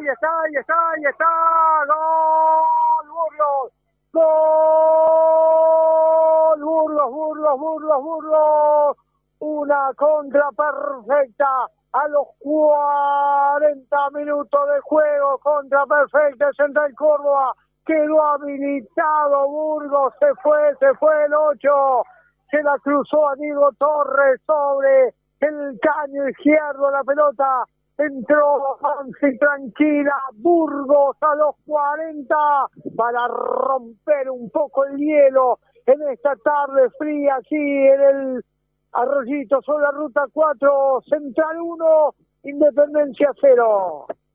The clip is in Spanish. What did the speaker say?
ahí está. ¡Gol, Burgos! ¡Gol, Burgos! Una contra perfecta a los 40 minutos de juego. Contra perfecta, Central Córdoba. Quedó habilitado Burgos, se fue el 8. Se la cruzó a Diego Torres sobre el caño izquierdo, la pelota entró así tranquila. Burgos a los 40 para romper un poco el hielo en esta tarde fría aquí en el Arroyito sobre la ruta 4. Central 1, Independencia 0.